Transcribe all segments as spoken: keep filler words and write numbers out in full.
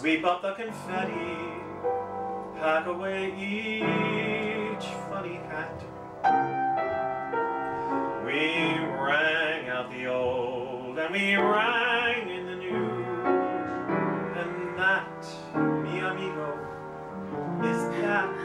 Sweep up the confetti, pack away each funny hat. We rang out the old and we rang in the new, and that, mi amigo, is that.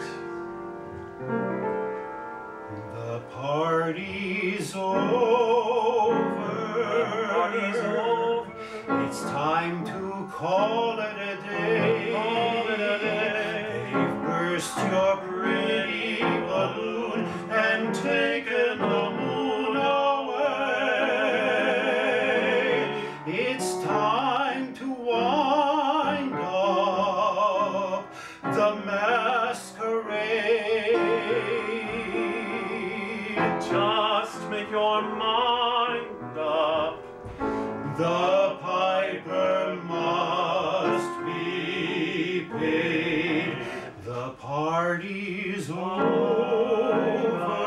The party's over. The party's over. It's time to call it a day. Call it a day. They've burst your pretty balloon and taken the moon away. It's time to wind up the masquerade. Just make your mind up. The piper must be paid. The party's over.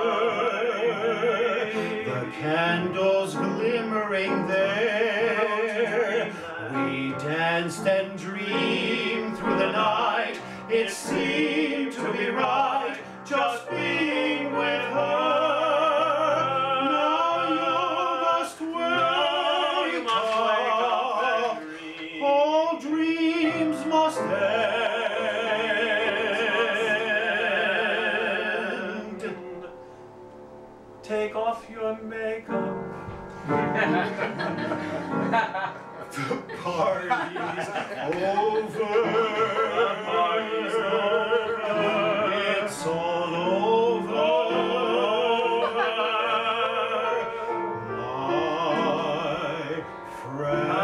The candles glimmering there. We danced and dreamed through the night. It seemed to be right just being with her. Now you must wake up. All dreams must end. Take off your makeup. The party's over. The party's over. It's all over. My friend.